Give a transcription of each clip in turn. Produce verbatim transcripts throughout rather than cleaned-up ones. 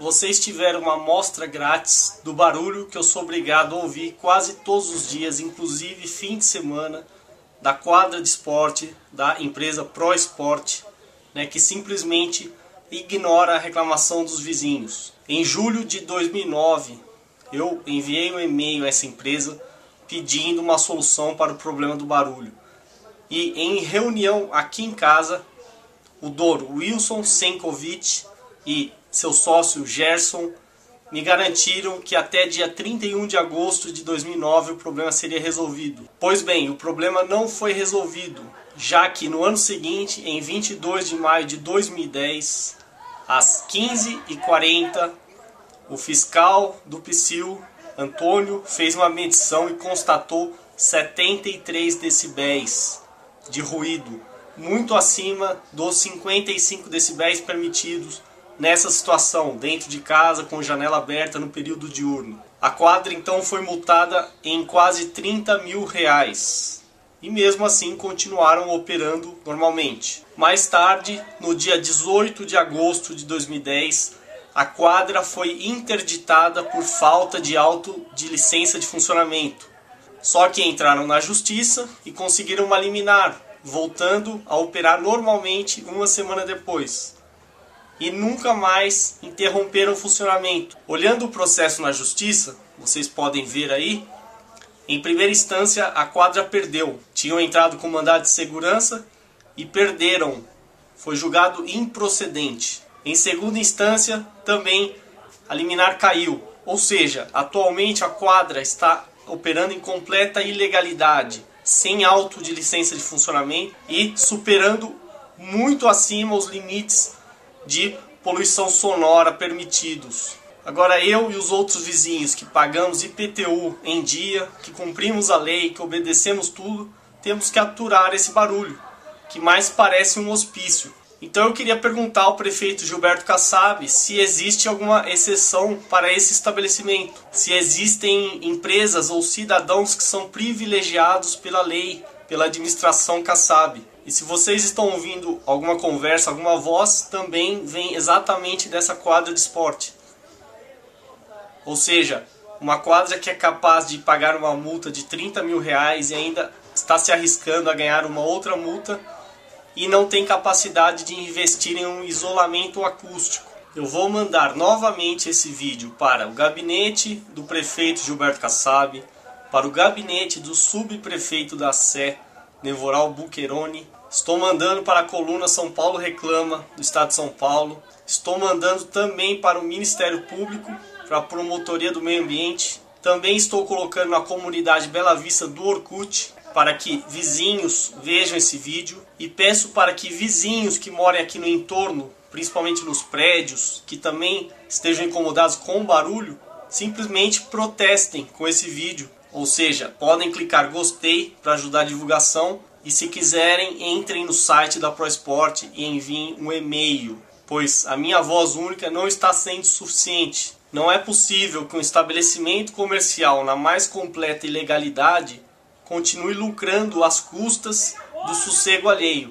vocês tiveram uma amostra grátis do barulho que eu sou obrigado a ouvir quase todos os dias, inclusive fim de semana, da quadra de esporte da empresa ProEsport, né, que simplesmente ignora a reclamação dos vizinhos. Em julho de dois mil e nove, eu enviei um e-mail a essa empresa pedindo uma solução para o problema do barulho. E em reunião aqui em casa, o dono Wilson Senkovic e seu sócio Gerson me garantiram que até dia trinta e um de agosto de dois mil e nove o problema seria resolvido. Pois bem, o problema não foi resolvido, já que no ano seguinte, em vinte e dois de maio de dois mil e dez, às quinze e quarenta, o fiscal do Psil, Antônio, fez uma medição e constatou setenta e três decibéis de ruído, muito acima dos cinquenta e cinco decibéis permitidos nessa situação, dentro de casa, com janela aberta no período diurno. A quadra então foi multada em quase trinta mil reais. E mesmo assim continuaram operando normalmente. Mais tarde, no dia dezoito de agosto de dois mil e dez, a quadra foi interditada por falta de auto de licença de funcionamento. Só que entraram na justiça e conseguiram uma liminar, voltando a operar normalmente uma semana depois. E nunca mais interromperam o funcionamento. Olhando o processo na justiça, vocês podem ver aí, em primeira instância a quadra perdeu. Tinham entrado com mandado de segurança e perderam. Foi julgado improcedente. Em segunda instância também a liminar caiu. Ou seja, atualmente a quadra está operando em completa ilegalidade, sem auto de licença de funcionamento e superando muito acima os limites de poluição sonora permitidos. Agora eu e os outros vizinhos que pagamos I P T U em dia, que cumprimos a lei, que obedecemos tudo, temos que aturar esse barulho, que mais parece um hospício. Então eu queria perguntar ao prefeito Gilberto Kassab se existe alguma exceção para esse estabelecimento, se existem empresas ou cidadãos que são privilegiados pela lei, pela administração Kassab. E se vocês estão ouvindo alguma conversa, alguma voz, também vem exatamente dessa quadra de esporte. Ou seja, uma quadra que é capaz de pagar uma multa de trinta mil reais e ainda está se arriscando a ganhar uma outra multa e não tem capacidade de investir em um isolamento acústico. Eu vou mandar novamente esse vídeo para o gabinete do prefeito Gilberto Kassab, para o gabinete do subprefeito da Sé, Nevoral Bucheroni. Estou mandando para a coluna São Paulo Reclama, do Estado de São Paulo. Estou mandando também para o Ministério Público, para a Promotoria do Meio Ambiente. Também estou colocando na comunidade Bela Vista do Orkut, para que vizinhos vejam esse vídeo. E peço para que vizinhos que morem aqui no entorno, principalmente nos prédios, que também estejam incomodados com o barulho, simplesmente protestem com esse vídeo. Ou seja, podem clicar gostei para ajudar a divulgação. E se quiserem, entrem no site da ProEsport e enviem um e-mail, pois a minha voz única não está sendo suficiente. Não é possível que um estabelecimento comercial na mais completa ilegalidade continue lucrando às custas do sossego alheio.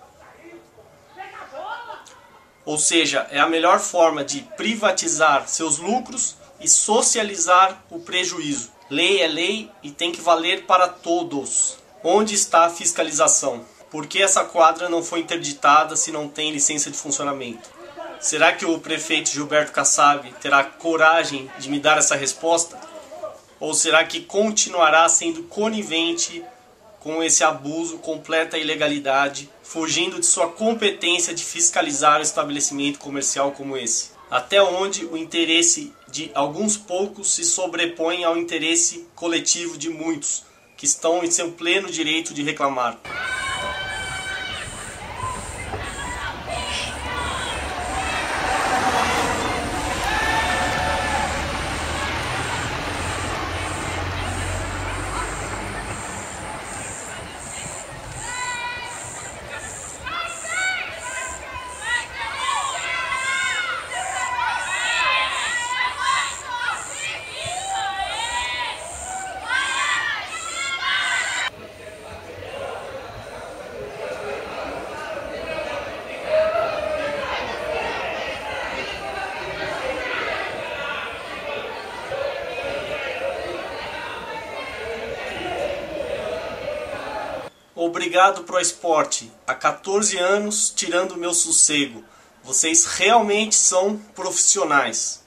Ou seja, é a melhor forma de privatizar seus lucros e socializar o prejuízo. Lei é lei e tem que valer para todos. Onde está a fiscalização? Por que essa quadra não foi interditada se não tem licença de funcionamento? Será que o prefeito Gilberto Kassab terá coragem de me dar essa resposta? Ou será que continuará sendo conivente com esse abuso, completa ilegalidade, fugindo de sua competência de fiscalizar um estabelecimento comercial como esse? Até onde o interesse de alguns poucos se sobrepõe ao interesse coletivo de muitos, que estão em seu pleno direito de reclamar. Obrigado ProEsport, há quatorze anos tirando o meu sossego. Vocês realmente são profissionais.